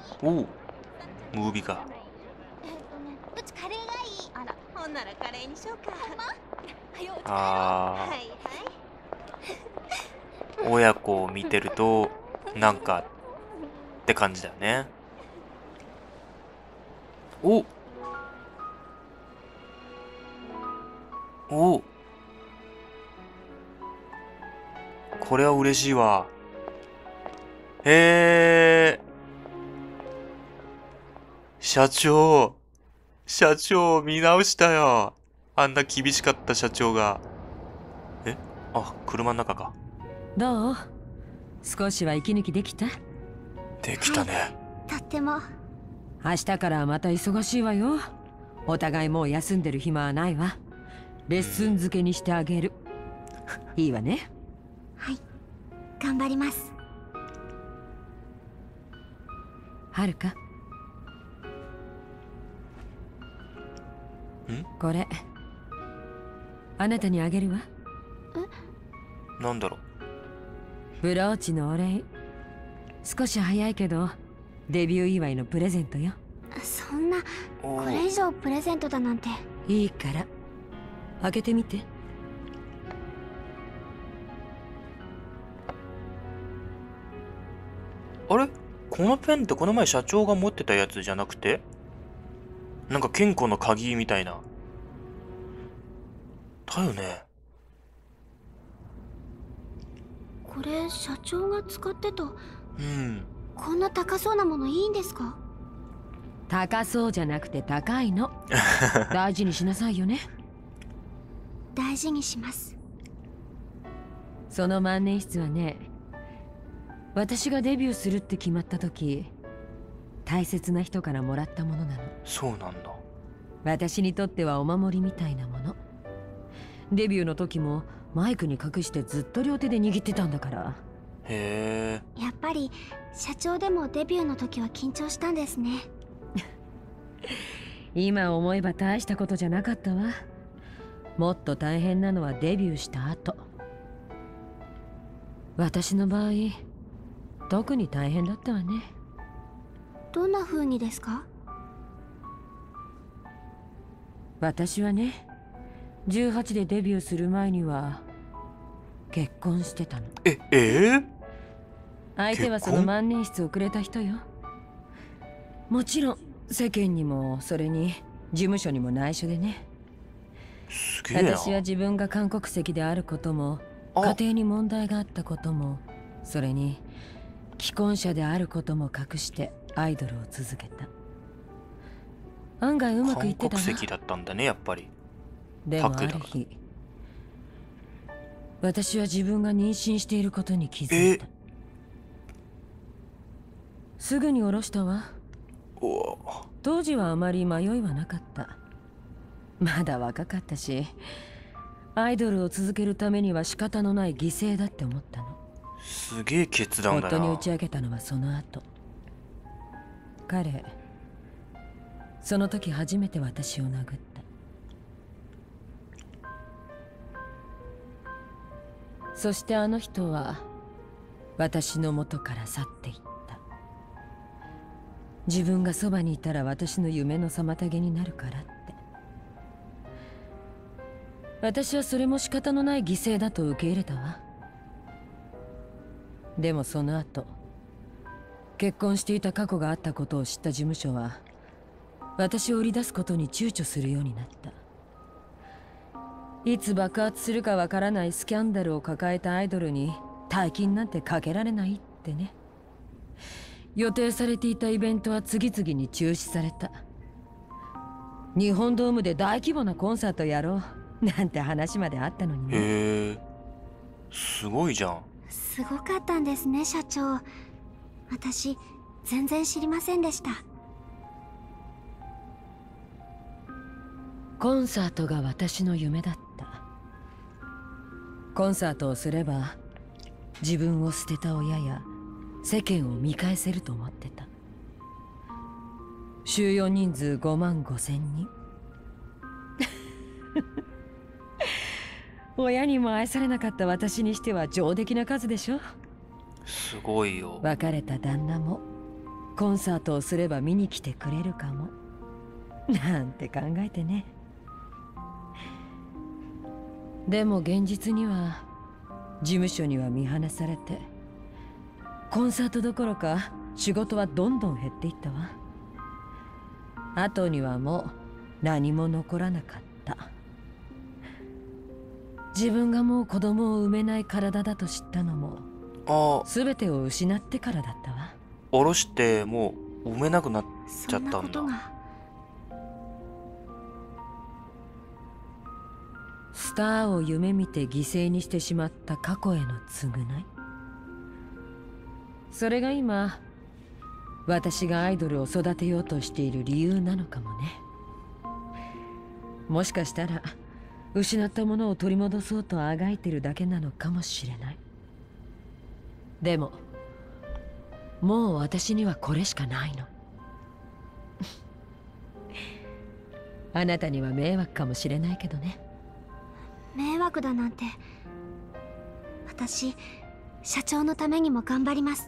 おお、ムービーか。 うちカレーがいい。あら、ほんならカレーにしようか。ほんま？はよ、うち帰ろう。 あはいー、親子を見てると、なんかって感じだよね。おお、これは嬉しいわ。へえ、社長見直したよ。あんな厳しかった社長が。え、あ、車の中か。 どう？少しは息抜きできた？ できたね。 とっても。 明日からまた忙しいわよ。お互いもう休んでる暇はないわ。レッスン漬けにしてあげる。いいわね。 はい、頑張ります。 はるか。これあなたにあげるわ。 なんだろう。 ブローチのお礼。少し早いけどデビュー祝いのプレゼントよ。 そんな、 おこれ以上プレゼントだなんて。 いいから開けてみて。 あれ、このペンってこの前社長が持ってたやつじゃなくて、なんか金庫の鍵みたいな。だよね。 これ社長が使ってた。 うん。 こんな高そうなものいいんですか？ 高そうじゃなくて高いの。大事にしなさいよね。 大事にします。 その万年筆はね、私がデビューするって決まった時、大切な人からもらったものなの。 そうなんだ。 私にとってはお守りみたいなもの。デビューの時もマイクに隠してずっと両手で握ってたんだから。 へえ。 やっぱり社長でもデビューの時は緊張したんですね。 今思えば大したことじゃなかったわ。もっと大変なのはデビューした後。私の場合特に大変だったわね。 どんな風にですか？ 私はね、18でデビューする前には結婚してたの。 え相手はその万年筆をくれた人よ。もちろん世間にもそれに事務所にも内緒でね。 すげえな。 私は自分が韓国籍であることも、 あ家庭に問題があったことも、それに既婚者であることも隠してアイドルを続けた。案外うまくい韓ってたわ。 国籍だったんだね、やっぱり。 でもあパクだから。 る日、私は自分が妊娠していることに気づいた。すぐに下ろしたわ。 おお。 当時はあまり迷いはなかった。まだ若かったし、アイドルを続けるためには仕方のない犠牲だって思ったの。 すげえ決断だな。 夫に打ち明けたのはその後。彼、その時初めて私を殴った。そしてあの人は私の元から去っていった。自分がそばにいたら私の夢の妨げになるからって。私はそれも仕方のない犠牲だと受け入れたわ。でもその後、結婚していた過去があったことを知った事務所は私を売り出すことに躊躇するようになった。いつ爆発するかわからないスキャンダルを抱えたアイドルに大金なんてかけられないってね。予定されていたイベントは次々に中止された。日本ドームで大規模なコンサートやろうなんて話まであったのにね。 へえ。すごいじゃん。 すごかったんですね、社長。私全然知りませんでした。 コンサートが私の夢だった。コンサートをすれば自分を捨てた親や世間を見返せると思ってた。収容人数5万5千人。親にも愛されなかった私にしては上出来な数でしょ。 すごいよ。 別れた旦那もコンサートをすれば見に来てくれるかもなんて考えてね。でも現実には事務所には見放されて、コンサートどころか仕事はどんどん減っていったわ。後にはもう何も残らなかった。自分がもう子供を産めない体だと知ったのもああ、 全てを失ってからだったわ。 下ろしてもう産めなくなっちゃそんなったんだ。 ことが。 スターを夢見て犠牲にしてしまった過去への償い。それが今私がアイドルを育てようとしている理由なのかもね。もしかしたら失ったものを取り戻そうとあがいてるだけなのかもしれない。でももう私にはこれしかないの。あなたには迷惑かもしれないけどね。 迷惑だなんて。私、社長のためにも頑張ります。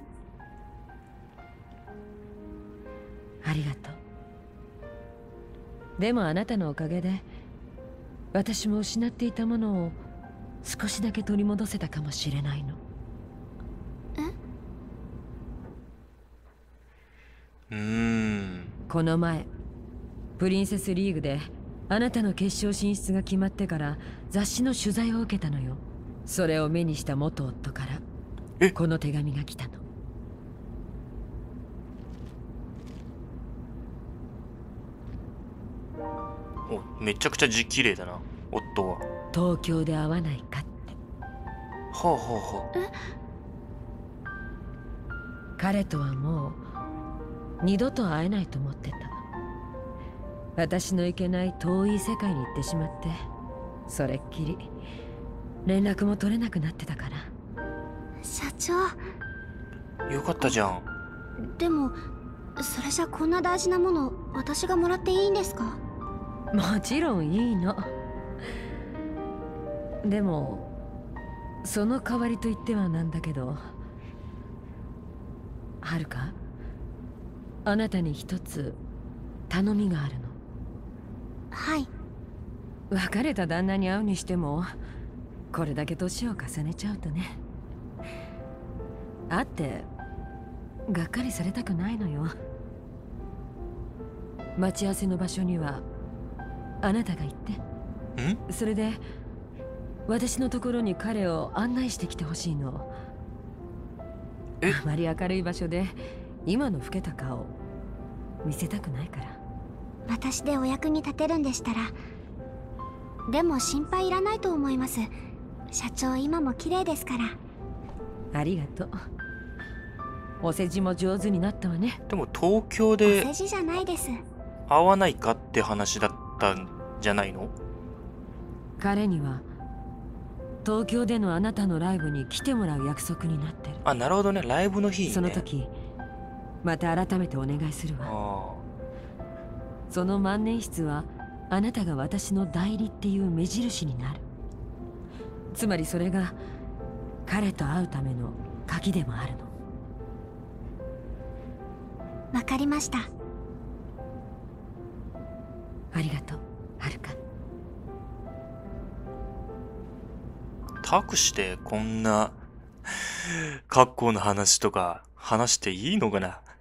ありがとう。でもあなたのおかげで私も失っていたものを少しだけ取り戻せたかもしれないの。この前プリンセスリーグであなたの決勝進出が決まってから雑誌の取材を受けたのよ。それを目にした元夫からこの手紙が来たの。 お、めちゃくちゃ字綺麗だな、夫は。 東京で会わないかって。 はあはあはあ。 彼とはもう二度と会えないと思ってた。私の行けない遠い世界に行ってしまって、それっきり連絡も取れなくなってたから。 社長。 よかったじゃん。 でも、それじゃこんな大事なもの私がもらっていいんですか？ もちろんいいの。でもその代わりと言ってはなんだけど、はるか、あなたに一つ頼みがあるの。 はい。 別れた旦那に会うにしてもこれだけ年を重ねちゃうとね、会ってがっかりされたくないのよ。待ち合わせの場所にはあなたが行って、それで私のところに彼を案内してきてほしいの。あまり明るい場所で今の老けた顔見せたくないから。 私でお役に立てるんでしたら。でも心配いらないと思います。社長今も綺麗ですから。 ありがとう。お世辞も上手になったわね。 でも東京でお世辞じゃないです。 会わないかって話だったんじゃないの？ 彼には東京でのあなたのライブに来てもらう約束になってる。 あ、なるほどね。ライブの日にね。 その時また改めてお願いするわ。 あその万年筆はあなたが私の代理っていう目印になる。つまりそれが彼と会うための鍵でもあるの。 わかりました。 ありがとう、はるか。 託してこんな格好の話とか話していいのかな？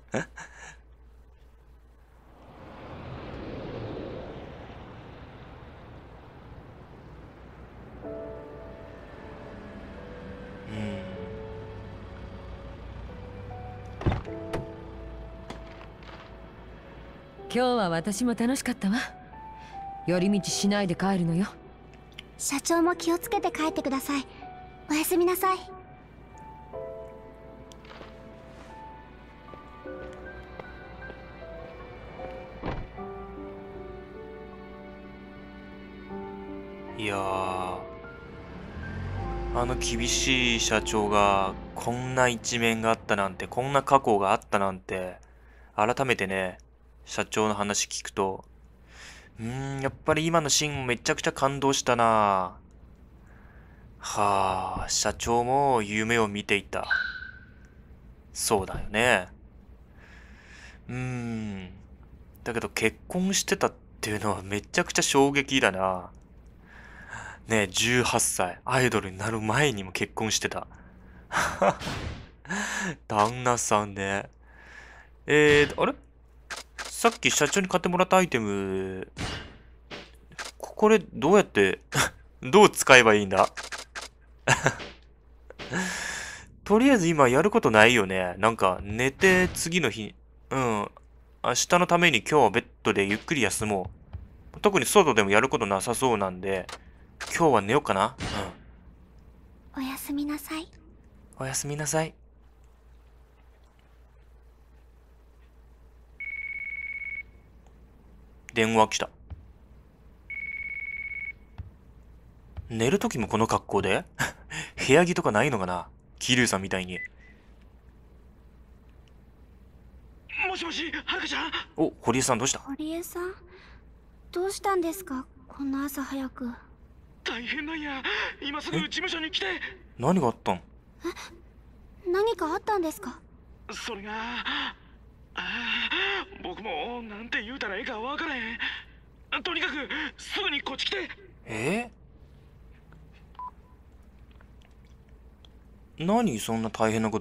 今日は私も楽しかったわ。寄り道しないで帰るのよ。 社長も気をつけて帰ってください。おやすみなさい。 いやー、あの厳しい社長がこんな一面があったなんて、こんな過去があったなんて、改めてね、社長の話聞くと、やっぱり今のシーンもめちゃくちゃ感動したな。はあ、社長も夢を見ていた。そうだよね。 だけど結婚してたっていうのはめちゃくちゃ衝撃だな。ねえ、18歳。アイドルになる前にも結婚してた。旦那さんね。あれさっき社長に買ってもらったアイテム、これどうやってどう使えばいいんだ？とりあえず今やることないよね。なんか寝て次の日、明日のために今日はベッドでゆっくり休もう。特に外でもやることなさそうなんで、今日は寝ようかな。 おやすみなさい。 おやすみなさい。電話来た。寝るときもこの格好で部屋着とかないのかな、桐生さんみたいに。 もしもし、はるかちゃん。 お、堀江さんどうした？ 堀江さん、どうしたんですか、こんな朝早く。 大変なんや。今すぐ事務所に来て。 何があったん？ 何かあったんですか？ それが、僕もなんて言うたらええか分からへん。とにかくすぐにこっち来て。 何そんな大変なこと。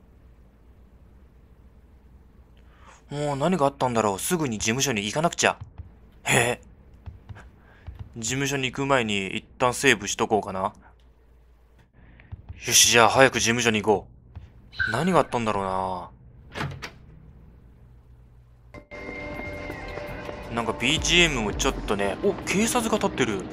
もう何があったんだろう。すぐに事務所に行かなくちゃ。事務所に行く前に一旦セーブしとこうかな。よし、じゃあ早く事務所に行こう。何があったんだろうな。なんか BGM もちょっとね。お、警察が立ってる。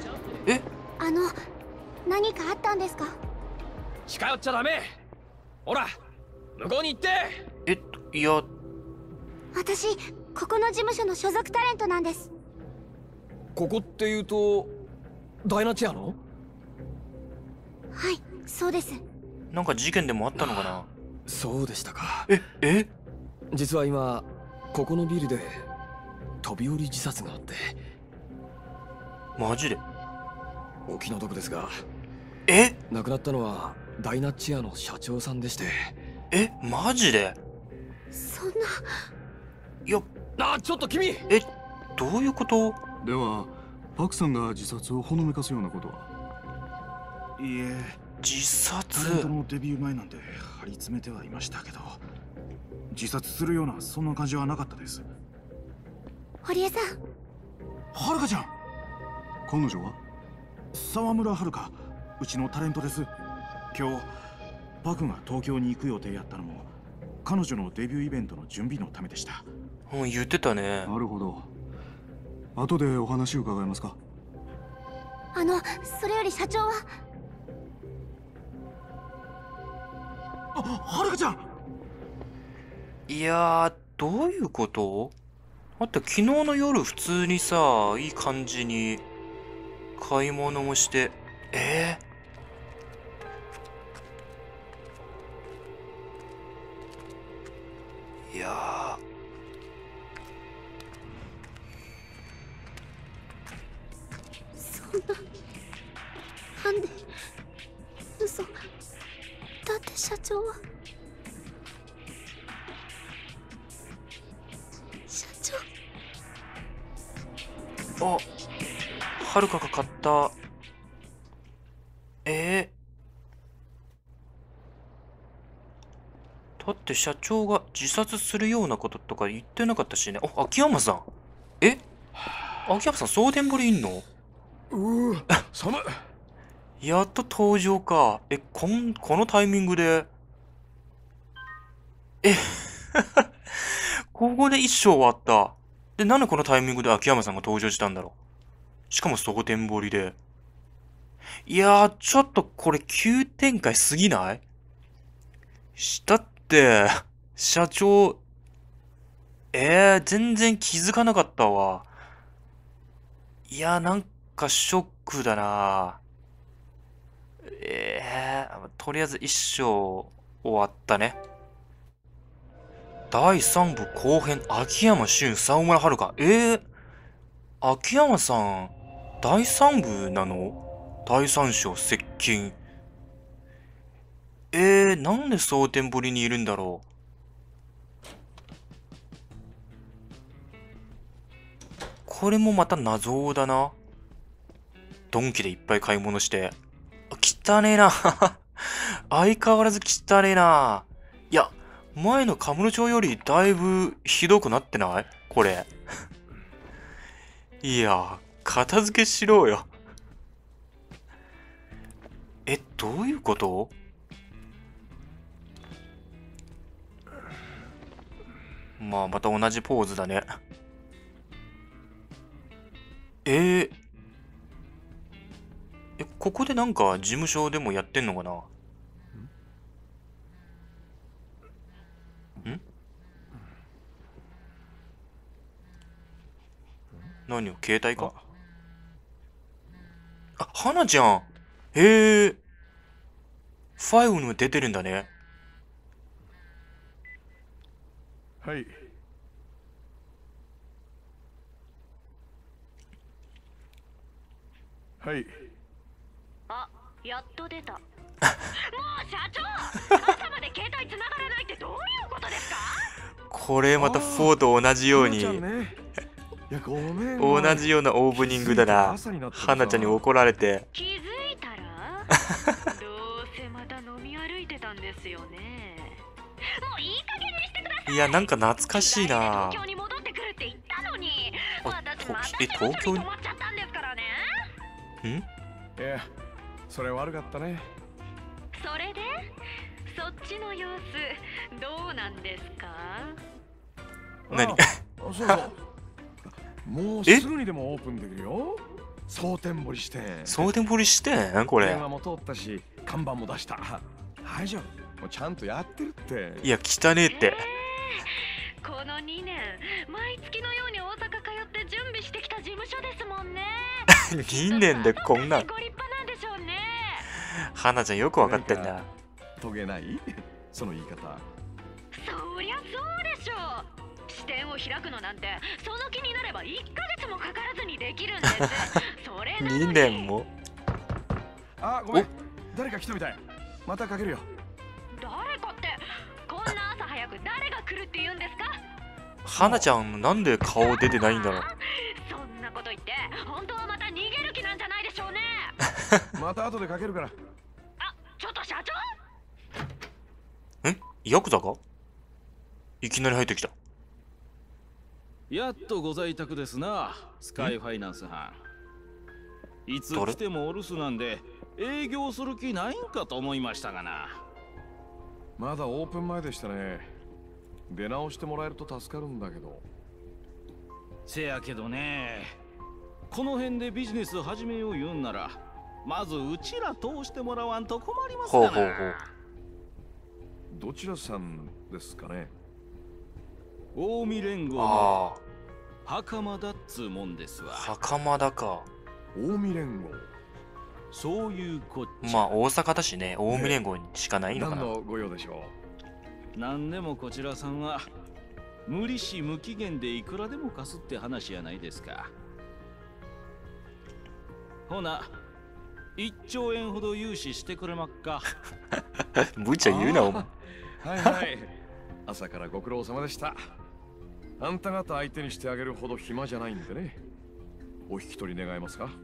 何かあったんですか？ 近寄っちゃダメ。ほら向こうに行って。 いや、 私、ここの事務所の所属タレントなんです。 ここっていうとダイナチェアの？ はい、そうです。 なんか事件でもあったのかな。 そうでしたか。 実は今ここのビルで飛び降り自殺があって。 マジで？ お気の毒ですが、亡くなったのはダイナチェアの社長さんでして。 マジで？ そんな。 いや、 ちょっと君。 どういうこと？ ではパクさんが自殺をほのめかすようなことは？ いいえ、 自殺？ タレントのデビュー前なんで張り詰めてはいましたけど、自殺するようなそんな感じはなかったです。 堀江さん。 はるかちゃん。 彼女は？ 沢村はるか、うちのタレントです。今日パクが東京に行く予定やったのも彼女のデビューイベントの準備のためでした。 言ってたね。 なるほど。後でお話伺えますか？ それより社長は？ はるかちゃん。 いやー、どういうこと？だって昨日の夜普通にさ、いい感じに買い物もして、いやそんな。なんで。嘘。だって社長は。社長。 はるかが買った。だって社長が自殺するようなこととか言ってなかったしね。秋山さん。秋山さん、送電堀いんの？ 寒っ。 やっと登場か。このタイミングで。ここで一章終わった。で、なんでこのタイミングで秋山さんが登場したんだろう。しかも送電堀で。いやー、ちょっとこれ急展開すぎない？だって、社長、全然気づかなかったわ。いや、なんかショックだな。とりあえず一章終わったね。第3部後編、秋山俊、沢村遥。秋山さん、第3部なの？第3章接近。なんで蒼天堀にいるんだろこれもまた謎だな。ドンキでいっぱい買い物して。汚ねえな。相変わらず汚ねえな。いや、前のカムロ町よりだいぶひどくなってないこれ。いや、片付けしろよ。どういうこと？まあ、また同じポーズだね。ここでなんか事務所でもやってんのかな？何を携帯か？あ、花ちゃん。へえ。ファイルにも出てるんだね。 はい。はい。 あ、やっと出た。もう社長、朝まで携帯繋がらないってどういうことですか？ これまた4と同じように、同じようなオープニングだな。花ちゃんに怒られて。 気づいたらどうせまた飲み歩いてたんですよね。もういい加減にしてください。 いや、なんか懐かしいな。 東京に戻ってくるって言ったのに、私また東京に泊まっちゃったんですからね。 いや、それ悪かったね。 それでそっちの様子どうなんですか？ 何？ そうそう。もうすぐにでもオープンできるよ。蒼天掘りして。 蒼天掘りしてんこれ。 電話も通ったし、看板も出した。大丈夫。もうちゃんとやってるって。 いや、汚ねえって。 この2年、毎月のように大阪通って準備してきた事務所ですもんね。 2年でこんな。 ご立派なんでしょうね。 花ちゃんよくわかってんな。 遂げないその言い方。 そりゃそうでしょう。視点を開くのなんてその気になれば1ヶ月もかからずにできるんです。それなのに 2年も。 あ、ごめん。誰か来たみたい。またかけるよ。 誰かってこんな朝早く誰が来るって言うんですか？ 花ちゃんなんで顔出てないんだろう。 そんなこと言って本当はまた逃げる気なんじゃないでしょうね。 また後でかけるから。 あ、ちょっと社長。 ヤクザか？いきなり入ってきた。 やっとご在宅ですな、スカイファイナンス班。いつ来てもお留守なんで営業する気ないんかと思いましたがな。 まだオープン前でしたね。出直してもらえると助かるんだけど。 せやけどね、この辺でビジネス始めよう言うんならまずうちら通してもらわんと困りますからな。 どちらさんですかね？ 近江連合の袴田っつうもんですわ。 袴田か。 近江連合。 そういうこっちゃ。 まあ大阪だしね、近江連合にしかないのかな。 何のご用でしょう。何でもこちらさんは無利子無期限でいくらでも貸すって話やないですか。ほな1兆円ほど融資してくれまっか。 無茶言うなお前。 はいはい。朝からご苦労様でした。あんた方相手にしてあげるほど暇じゃないんでね。お引き取り願えますか？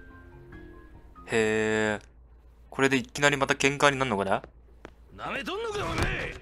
へえ。これでいきなりまた喧嘩になるのかな？ なめとんのかおめ。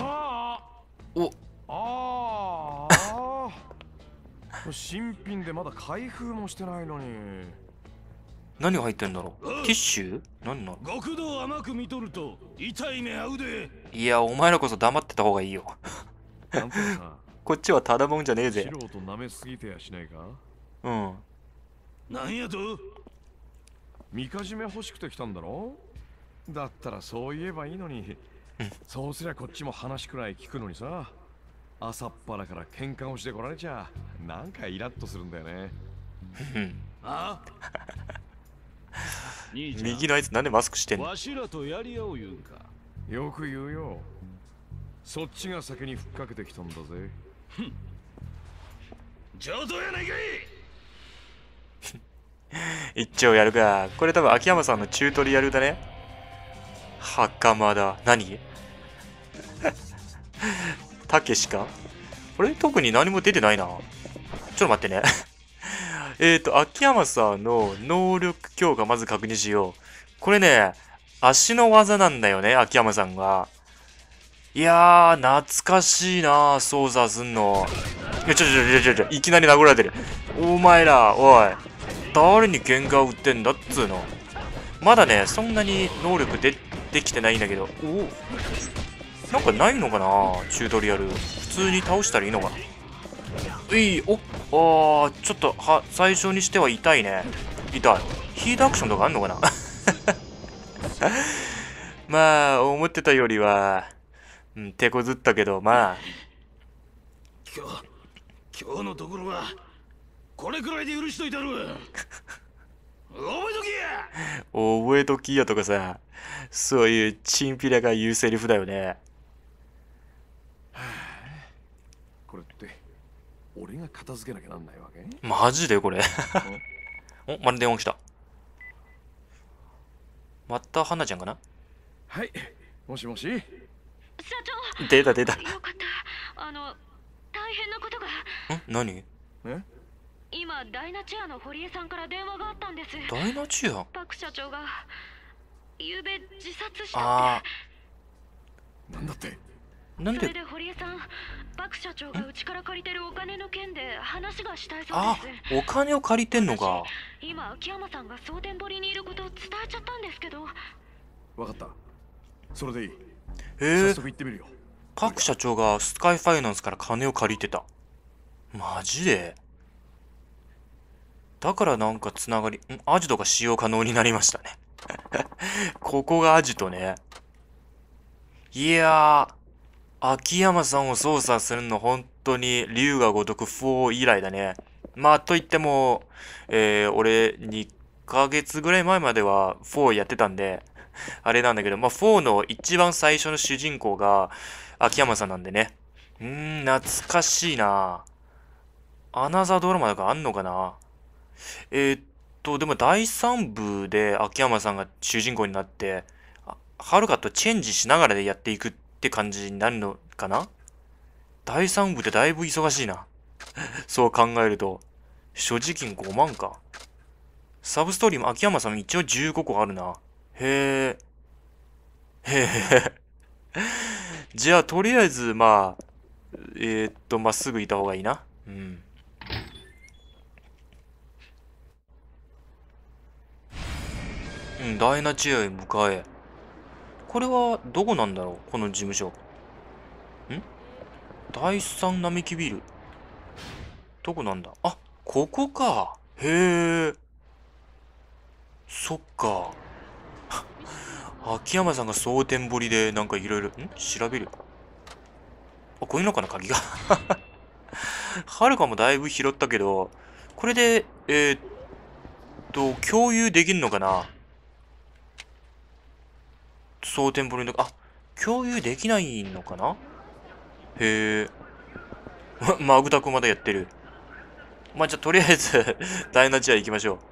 新品でまだ開封もしてないのに。 何が入ってんだろう？ティッシュ？何なの？ 極道甘く見とると痛い目合うで。 いや、お前らこそ黙ってた方がいいよ。こっちはただもんじゃねえぜ。 素人舐めすぎてやしないか？ うん。 なんやと？ みかじめ欲しくて来たんだろ？だったらそう言えばいいのに。そうすりゃこっちも話くらい聞くのにさ。朝っぱらから喧嘩をしてこられちゃなんかイラッとするんだよね。 あ？ 右のあいつなんでマスクしてんの？ わしらとやり合おう言うんか。 よく言うよ。そっちが先にふっかけてきたんだぜ。 上等やないかい。一丁やるか。これ多分秋山さんのチュートリアルだね。袴だ。何？たけしか？これ特に何も出てないな。ちょっと待ってね。 秋山さんの能力強化まず確認しよう。これね、足の技なんだよね、秋山さんが。いやー、懐かしいな、操作すんの。いや、いきなり殴られてる。お前ら、おい。誰に喧嘩を売ってんだっつうの。まだね、そんなに能力できてないんだけど。おなんかないのかな、チュートリアル。普通に倒したらいいのかな。ちょっと、最初にしては痛いね。痛い。ヒートアクションとかあんのかなまあ、思ってたよりは、手こずったけど、まあ。 今日のところは、これくらいで許しといたる。覚えときや覚えときやとかさ、そういうチンピラが言うセリフだよね。 これって、俺が片付けなきゃなんないわけ？ マジでこれお、まる電話来た。また花ちゃんかな？ はい、もしもし。 社長。 出た。 よかった。大変なことが。 何？ 今、ダイナチェアの堀江さんから電話があったんです。 ダイナチェア？ パク社長が、昨べ自殺しちゃって。 なんだって？ なんで？ それで堀江さん、パク社長がうちから借りてるお金の件で話がしたいそうです。 お金を借りてんのか。 今、秋山さんが蒼天堀にいることを伝えちゃったんですけど。 わかった。それでいい。早速行ってみるよ。 パク社長がスカイファイナンスから金を借りてた。マジで？だからなんかつながり、アジトが使用可能になりましたね。ここがアジトね。いやー、秋山さんを操作するの本当に龍が如く4以来だね。まあといっても、俺2ヶ月ぐらい前までは4やってたんで、あれなんだけど、まあ4の一番最初の主人公が秋山さんなんでね。懐かしいな。アナザードラマとかあんのかな。でも第3部で秋山さんが主人公になって、はるかとチェンジしながらでやっていくって感じになるのかな。第3部ってだいぶ忙しいな。そう考えると、所持金5万か。サブストーリーも秋山さん一応15個あるな。へえ。じゃあ、とりあえず、まあ、まっすぐいた方がいいな。ダイナチェアへ向かえ。これはどこなんだろう、この事務所。第三並木ビル。どこなんだ。あ、ここか。へえ。そっか。秋山さんが蒼天堀でなんかいろいろ、調べる。あ、こういうのかな、鍵が。はるかもだいぶ拾ったけど、これで、共有できるのかな。蒼天堀の、共有できないのかな。へえ。マグタクまだやってる。まあ、じゃあとりあえず、ダイナチェア行きましょう。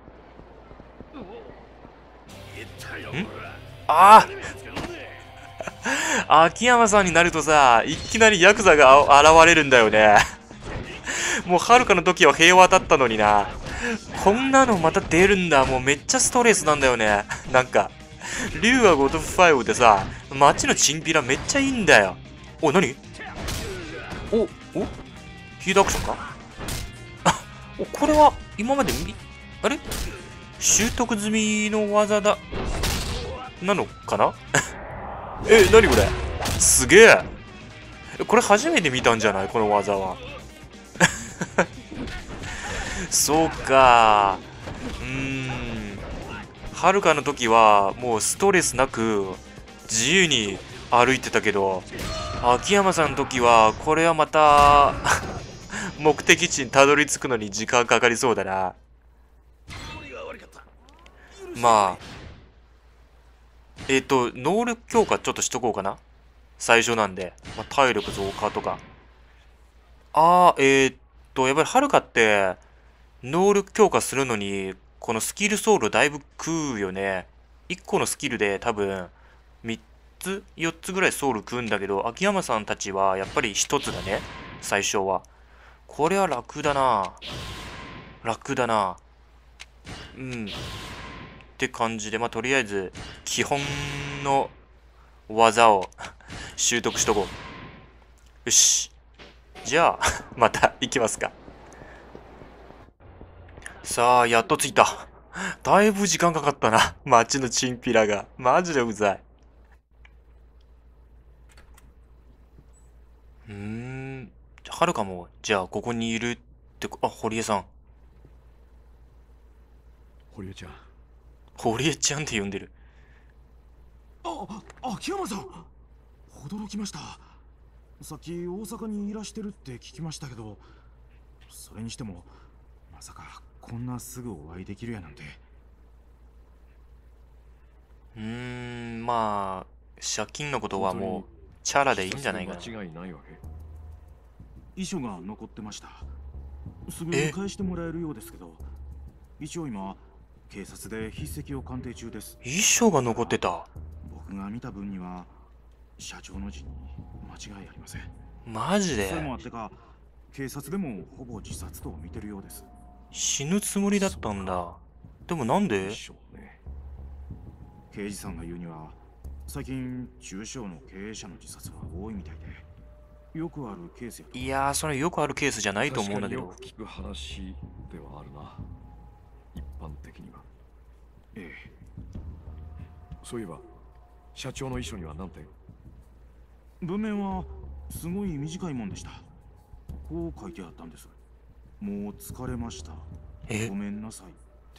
秋山さんになるとさ、いきなりヤクザが現れるんだよね。もうはるかの時は平和だったのにな。こんなのまた出るんだ。もうめっちゃストレスなんだよね。なんか、龍が如く5でさ、街のチンピラめっちゃいいんだよ。お、何？ヒートアクションか？これは今まであれ？習得済みの技だ。なのかな？何これ？すげえ。これ初めて見たんじゃない？この技は。そうか。はるかの時はもうストレスなく自由に歩いてたけど、秋山さんの時はこれはまた目的地にたどり着くのに時間かかりそうだな。まあ能力強化ちょっとしとこうかな。最初なんで、体力増加とか。やっぱりはるかって能力強化するのにこのスキルソウルだいぶ食うよね。1個のスキルで多分3つ4つぐらいソウル食うんだけど、秋山さんたちはやっぱり1つだね、最初は。これは楽だな。 楽だな。うん。って感じで、まあ、とりあえず、基本の技を習得しとこう。よし。じゃあ、また行きますか。さあ、やっと着いた。だいぶ時間かかったな。街のチンピラが。マジでうざい。はるかも、じゃあ、ここにいるってあ、堀江さん。 堀江ちゃん。 堀江ちゃんって呼んでる。 秋山さん、驚きました。さっき大阪にいらしてるって聞きましたけど、それにしてもまさかこんなすぐお会いできるやなんて。 まあ借金のことはもうチャラでいいんじゃないかな。 間違いないわけ。 遺書が残ってました。すぐ返してもらえるようですけど、一応今警察で筆跡を鑑定中です。 遺書が残ってた。 僕が見た分には社長の字に間違いありません。 マジで？ それもあってか警察でもほぼ自殺と見てるようです。 死ぬつもりだったんだ。でもなんで？ 刑事さんが言うには最近中小の経営者の自殺が多いみたいで、よくあるケースやと。 いやー、それよくあるケースじゃないと思うんだけど。 よく聞く話ではあるな、一般的には。 ええ。 そういえば社長の遺書には何点？ 文面はすごい短いもんでした。こう書いてあったんです。もう疲れました。ごめんなさいって。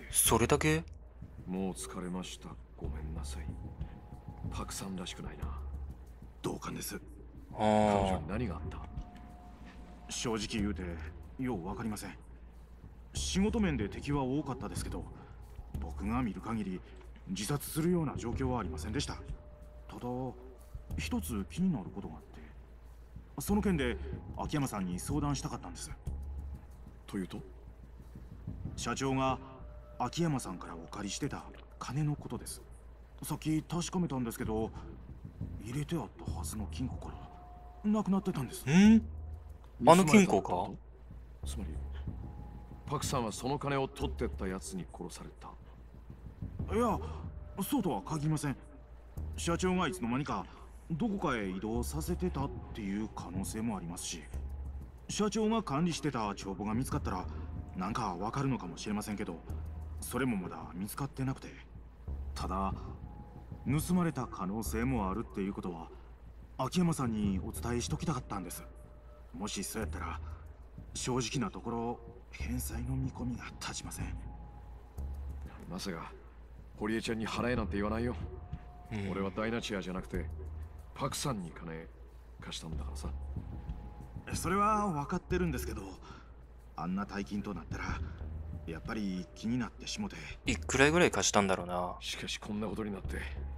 それだけ？ もう疲れました。ごめんなさい。パクさんらしくないな。 同感です。 彼女に何があった？ 正直言うてようわかりません。仕事面で敵は多かったですけど、僕が見る限り自殺するような状況はありませんでした。ただ一つ気になることがあって、その件で秋山さんに相談したかったんです。 というと？ 社長が秋山さんからお借りしてた金のことです。さっき確かめたんですけど、入れてあったはずの金庫からなくなってたんです。 あの金庫か？ つまりパクさんはその金を取ってったやつに殺された？ いや、そうとは限りません。社長がいつの間にかどこかへ移動させてたっていう可能性もありますし、社長が管理してた帳簿が見つかったらなんかわかるのかもしれませんけど、それもまだ見つかってなくて。ただ盗まれた可能性もあるっていうことは秋山さんにお伝えしときたかったんです。もしそうやったら正直なところ返済の見込みが立ちません。 まさか堀江ちゃんに払えなんて言わないよ。俺はダイナチアじゃなくてパクさんに金貸したんだからさ。 それは分かってるんですけど、あんな大金となったらやっぱり気になってしもて。 いくらぐらい貸したんだろうな。 しかしこんなことになって、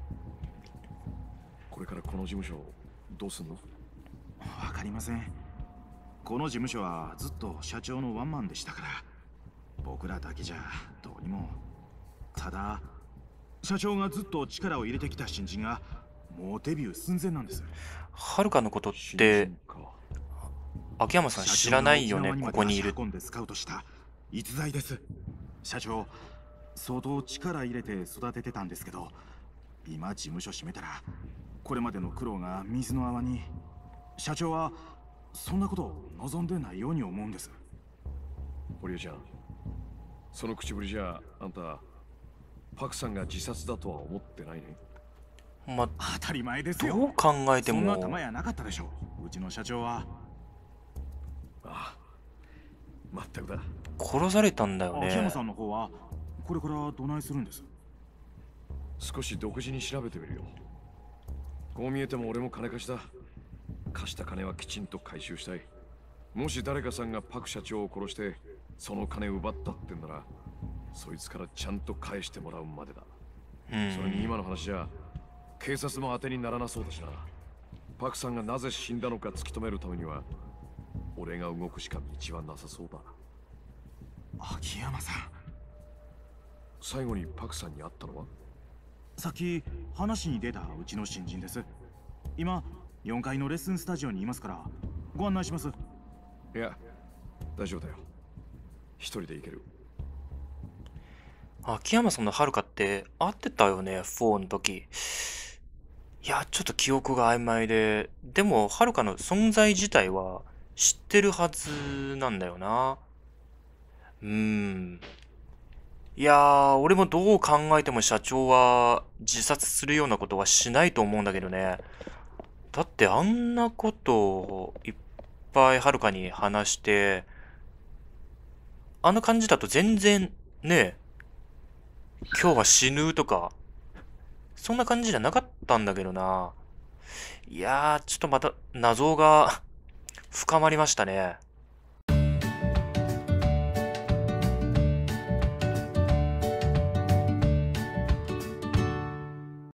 これからこの事務所どうすんの？ わかりません。この事務所はずっと社長のワンマンでしたから、僕らだけじゃどうにも。ただ社長がずっと力を入れてきた新人がもうデビュー寸前なんです。 はるかのことって秋山さん知らないよね。ここにいる。 運んでスカウトした逸材です。社長相当力入れて育ててたんですけど、今事務所閉めたらこれまでの苦労が水の泡に。社長はそんなこと望んでないように思うんです。 堀江ちゃん、その口ぶりじゃあんたパクさんが自殺だとは思ってないね。 ま、 当たり前ですよ。 どう考えてもそんな玉やなかったでしょう、うちの社長は。 ああ、まったくだ。 殺されたんだよね。 秋山さんの方はこれからどないするんです？ 少し独自に調べてみるよ。こう見えても俺も金貸しだ。貸した金はきちんと回収したい。もし誰かさんがパク社長を殺してその金奪ったってんなら、そいつからちゃんと返してもらうまでだ。それに今の話じゃ警察も当てにならなそうだしな。パクさんがなぜ死んだのか突き止めるためには俺が動くしか道はなさそうだ。 秋山さん、 最後にパクさんに会ったのは？ さっき話に出たうちの新人です。今4階のレッスンスタジオにいますからご案内します。 いや大丈夫だよ、一人で行ける。 秋山さんのはるかって会ってたよね、4の時。いや、ちょっと記憶が曖昧で、でも、はるかの存在自体は知ってるはずなんだよな。いやー、俺もどう考えても社長は自殺するようなことはしないと思うんだけどね。だってあんなことをいっぱいはるかに話して、あの感じだと全然ね、今日は死ぬとか、そんな感じじゃなかったんだけどな。いやー、ちょっとまた謎が深まりましたね。